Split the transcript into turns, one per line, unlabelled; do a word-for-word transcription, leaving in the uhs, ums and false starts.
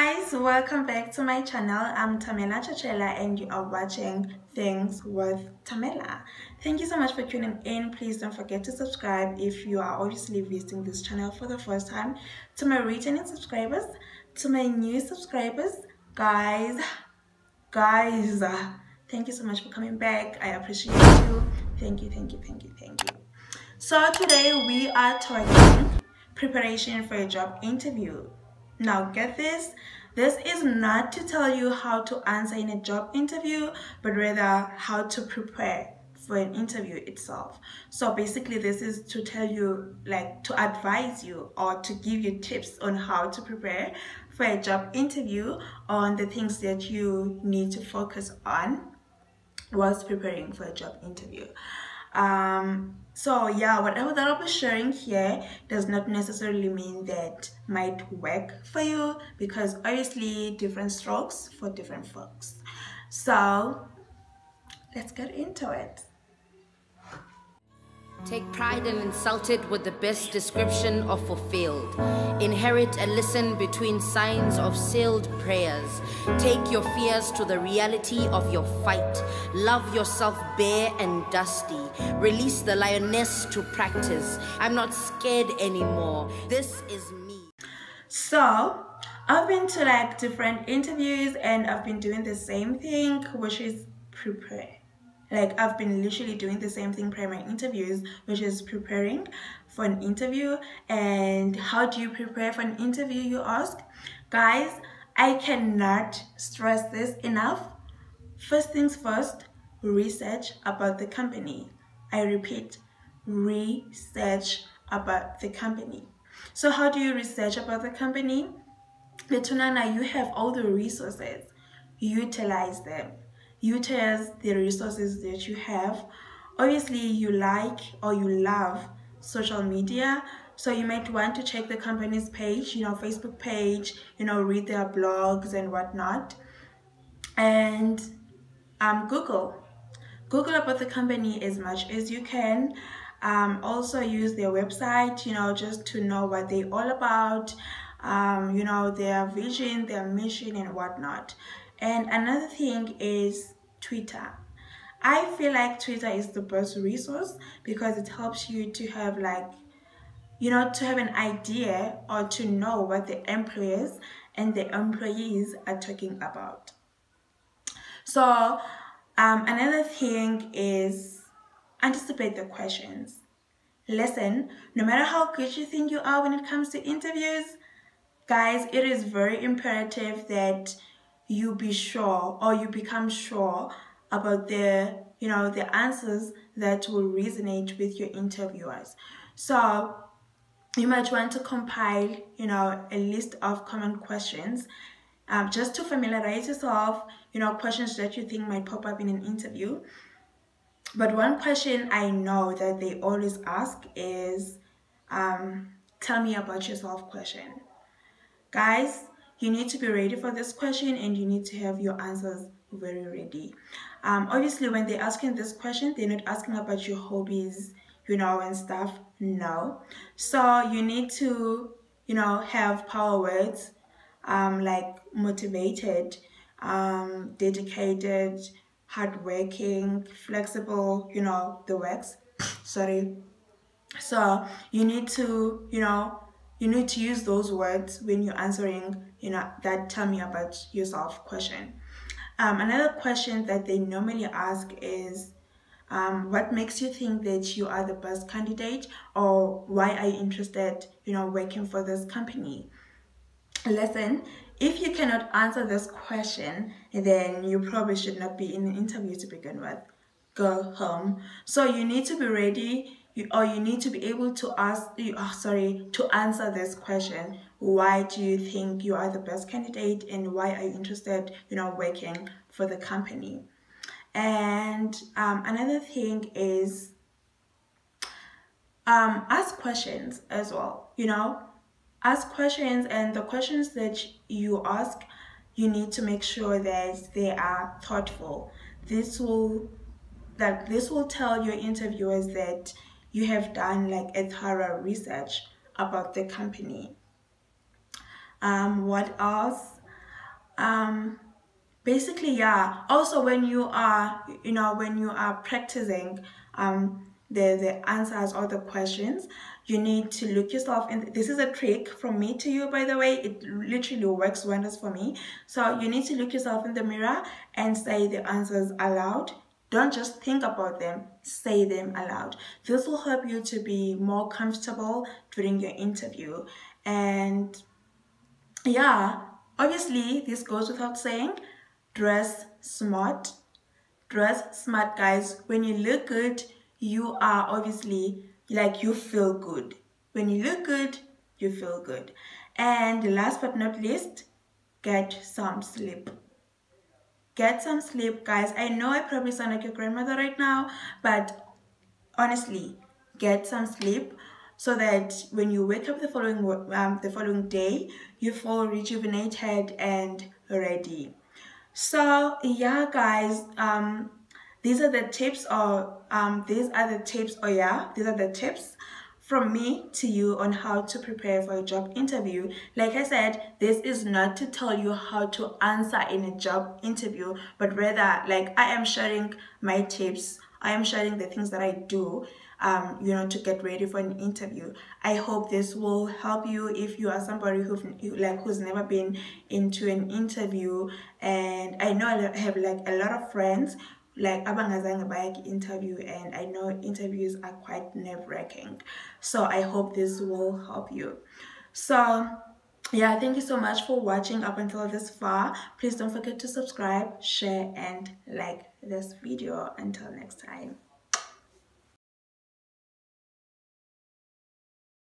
guys, welcome back to my channel. I'm Tamela Chachela and you are watching Things with Tamela. Thank you so much for tuning in. Please don't forget to subscribe if you are obviously visiting this channel for the first time. To my returning subscribers, to my new subscribers, guys, guys, thank you so much for coming back. I appreciate you. Thank you, thank you, thank you, thank you. So today we are talking preparation for a job interview. Now get this, this is not to tell you how to answer in a job interview, but rather how to prepare for an interview itself. So basically this is to tell you, like to advise you or to give you tips on how to prepare for a job interview, on the things that you need to focus on whilst preparing for a job interview. Um, so yeah, whatever that I'll be sharing here does not necessarily mean that might work for you, because obviously different strokes for different folks. So let's get into it.
Take pride in insulted with the best description of fulfilled. Inherit and listen between signs of sealed prayers. Take your fears to the reality of your fight. Love yourself bare and dusty. Release the lioness to practice. I'm not scared anymore. This is me.
So I've been to like different interviews and I've been doing the same thing, which is prepare. Like I've been literally doing the same thing prior to my interviews, which is preparing for an interview. And how do you prepare for an interview, you ask? Guys, I cannot stress this enough. First things first, research about the company. I repeat, research about the company. So how do you research about the company? Betunana, you have all the resources. Utilize them. Utilize the resources that you have. Obviously you like or you love social media, so you might want to check the company's page, you know, Facebook page, you know, read their blogs and whatnot. And um, Google. Google about the company as much as you can. Um, also use their website, you know, just to know what they're all about, um, you know, their vision, their mission and whatnot. And another thing is Twitter. I feel like Twitter is the best resource because it helps you to have like, you know, to have an idea or to know what the employers and the employees are talking about. So um, another thing is anticipate the questions. Listen, no matter how good you think you are when it comes to interviews, guys, it is very imperative that you be sure or you become sure about the, you know, the answers that will resonate with your interviewers. So you might want to compile, you know, a list of common questions um, just to familiarize yourself, you know, questions that you think might pop up in an interview. But one question I know that they always ask is, um, tell me about yourself question. Guys, you need to be ready for this question and you need to have your answers very ready. Um, obviously, when they're asking this question, they're not asking about your hobbies, you know, and stuff. No. So you need to, you know, have power words um, like motivated, um, dedicated, hardworking, flexible, you know, the works. Sorry. So you need to, you know, you need to use those words when you're answering, you know, that tell me about yourself question. Um, another question that they normally ask is, um, what makes you think that you are the best candidate, or why are you interested, you know, working for this company? Listen, if you cannot answer this question, then you probably should not be in an interview to begin with. Go home. So you need to be ready. You, or you need to be able to ask, oh, sorry, to answer this question. Why do you think you are the best candidate and why are you interested, you know, working for the company? And um, another thing is um, ask questions as well, you know, ask questions, and the questions that you ask, you need to make sure that they are thoughtful. This will, that this will tell your interviewers that you have done like a thorough research about the company. Um, what else? um basically, yeah. Also, when you are, you know, when you are practicing um the the answers or the questions, you need to look yourself in. This is a trick from me to you, by the way. It literally works wonders for me. So you need to look yourself in the mirror and say the answers aloud. Don't just think about them, say them aloud. This will help you to be more comfortable during your interview. And yeah, obviously this goes without saying, dress smart. Dress smart, guys. When you look good, you are obviously, like, you feel good. When you look good, you feel good. And last but not least, get some sleep. Get some sleep, guys. I know I probably sound like your grandmother right now, but honestly, get some sleep so that when you wake up the following um, the following day, you feel rejuvenated and ready. So yeah, guys, um these are the tips, or um these are the tips or yeah these are the tips from me to you on how to prepare for a job interview. Like I said, this is not to tell you how to answer in a job interview, but rather, like, I am sharing my tips. I am sharing the things that I do, um, you know, to get ready for an interview. I hope this will help you if you are somebody who like who's never been into an interview. And I know I have like a lot of friends like abangazange baya interview, and I know interviews are quite nerve-wracking. So I hope this will help you. So yeah, thank you so much for watching up until this far. Please don't forget to subscribe, share, and like this video. Until next time.